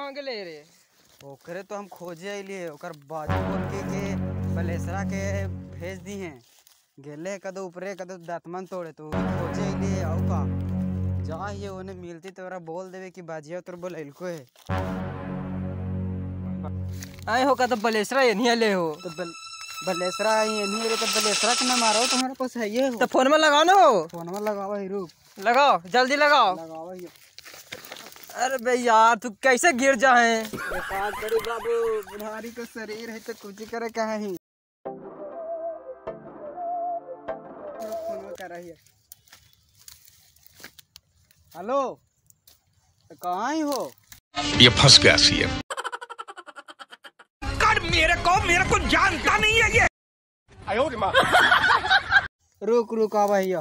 कहाँ गेले रे? ओकरे तो हम खोजे अलिए, ओकर बाजू बोल के बलेसरा के भेज दी हैं। गेले कदो ऊपरे कदो दातमन तोड़े तो खोजे अलिए। आओ का जा ये उन्हें मिलती तो बोल देवे कि बाजिया तोर बोल इनको है। आए हो का तो बलेसरा यहीं ले हो तो बलेसरा यहीं रे, तो बलेसरा के ना मारो तुम्हारे पास है ये हो। तो फोन में लगाओ ना हो। फोन में लगाओ ही, रुक लगाओ जल्दी लगाओ। लगाओ ही। अरे भाई यार तू कैसे गिर जाए? करी बाबू, बुढ़ारी का शरीर है तो कुछ करे कहा ही। फोन कर रही है। हेलो, तो कहाँ ही हो? ये फंस गया सी है। कर मेरे को जानता नहीं है ये। आयो रे माँ। रुक रुक आ भैया।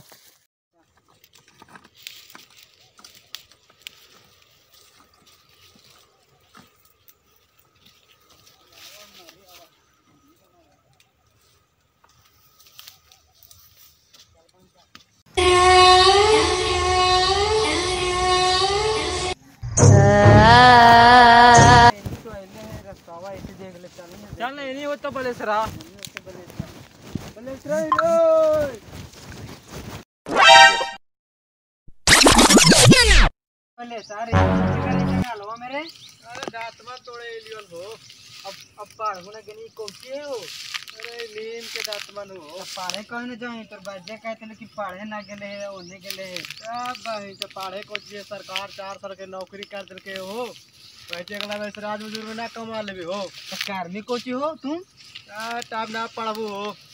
चल नहीं हो तो बलेसरा। बलेसरा मेरे दातमा तोड़े लियल हो। अब पढ़ होने के लिए कोचे हो। अरे नीम के दातमन हो। पढ़े कहने जाए तो बच्चे कहते हैं कि पढ़े ना गए है, उन्हें गए है। अब भाई तो पढ़े को चाहिए, सरकार 4 साल के नौकरी कर दिल के हो। वैसे अगला वैसे राज मजूर में ना कमा लेबे हो। तो कार्मिक कोची हो तुम? टाइम ना पढ़बू हो।